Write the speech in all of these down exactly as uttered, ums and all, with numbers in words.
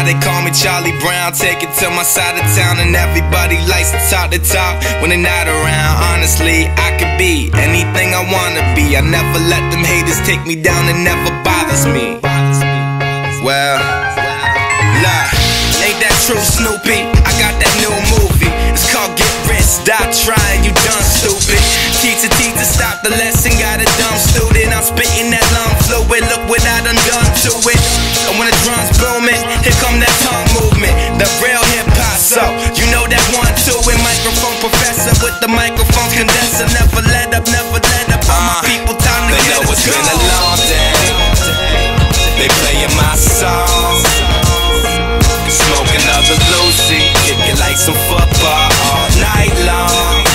Now they call me Charlie Brown, take it to my side of town, and everybody likes to talk the talk when they're not around. Honestly, I could be anything I wanna be. I never let them haters take me down, it never bothers me. Well, nah, ain't that true, Snoopy? I got that new movie, it's called Get Rich, Stop Trying, You Dumb Stupid. Teacher, teacher, stop the lesson, got a dumb student. I'm spitting that lung fluid, look what I done done to it. And when the drums booming, here come that tongue movement, the real hip-hop, so you know that one, two, and microphone professor with the microphone condenser. Never let up, never let up, all my people, time to get us go. They know it's been a long day, they playing my songs, smoking other Lucy, kicking like some football all night long.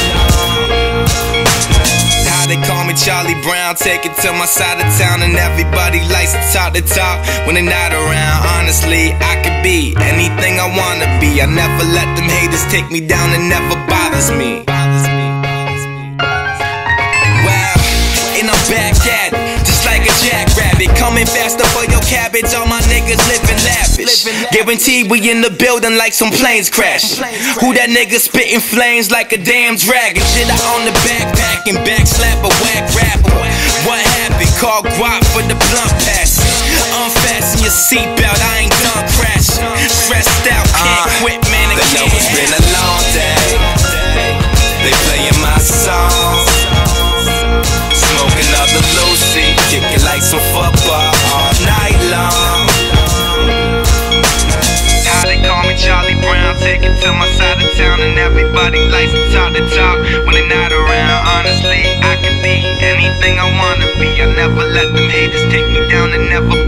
Now they call me Charlie Brown, take it to my side of town, and everybody likes to talk the talk when they're not around. Honestly, I could be anything I wanna be. I never let them haters take me down, it never bothers me. Wow, and I'm back at it, just like a jackrabbit, coming faster for your cabbage. All my niggas living lavish, guaranteed we in the building like some planes crash. Who that nigga spitting flames like a damn dragon? Shit, I own the backpack and back slap a whack rapper. What happened? Call guap for the blunt pass. Unfasten your seatbelt, I ain't done crashing. Stressed out, can't uh, quit, man. They know it's been a long day, they playing my songs, smoking other Lucy, kicking like some football all night long. Now they call me Charlie Brown, take it to my side of town, and everybody likes to talk the talk when they're not around. Honestly, I could be anything I wanna be. I never let them haters take me down, and never